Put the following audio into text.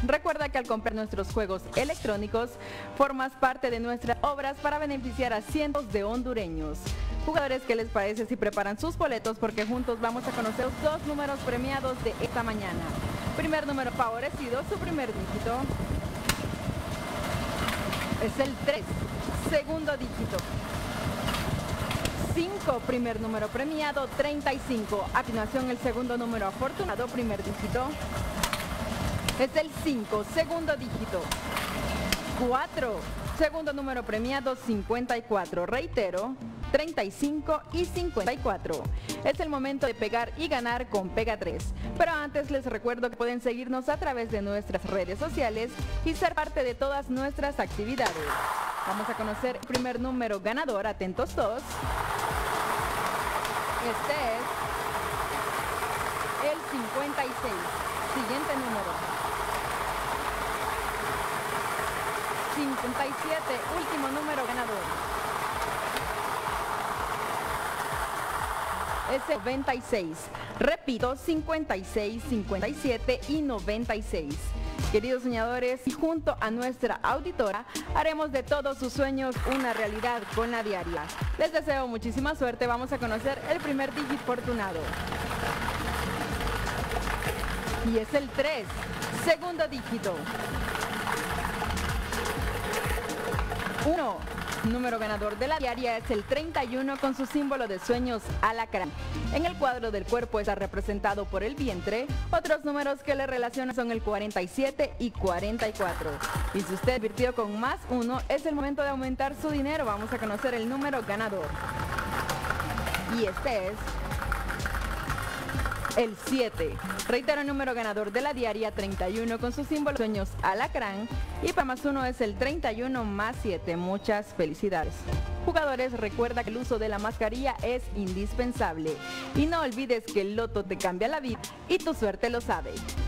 Recuerda que al comprar nuestros juegos electrónicos, formas parte de nuestras obras para beneficiar a cientos de hondureños. Jugadores, ¿qué les parece si preparan sus boletos? Porque juntos vamos a conocer los dos números premiados de esta mañana. Primer número favorecido, su primer dígito es el 3, segundo dígito 5, primer número premiado 35. A continuación el segundo número afortunado, primer dígito es el 5, segundo dígito 4, segundo número premiado 54. Reitero, 35 y 54. Es el momento de pegar y ganar con Pega 3. Pero antes les recuerdo que pueden seguirnos a través de nuestras redes sociales y ser parte de todas nuestras actividades. Vamos a conocer el primer número ganador, atentos todos. Este es el 56. Siguiente número. 57, último número ganador. Es el 96. Repito, 56, 57 y 96. Queridos soñadores, y junto a nuestra auditora, haremos de todos sus sueños una realidad con la diaria. Les deseo muchísima suerte. Vamos a conocer el primer dígito afortunado. Y es el 3, segundo dígito 1. Número ganador de la diaria es el 31 con su símbolo de sueños alacrán. En el cuadro del cuerpo está representado por el vientre. Otros números que le relacionan son el 47 y 44. Y si usted advirtió con más 1, es el momento de aumentar su dinero. Vamos a conocer el número ganador. Y este es el 7. Reitero, el número ganador de la diaria 31 con su símbolo sueños alacrán. Y para más 1 es el 31 más 7. Muchas felicidades. Jugadores, recuerda que el uso de la mascarilla es indispensable. Y no olvides que el loto te cambia la vida y tu suerte lo sabe.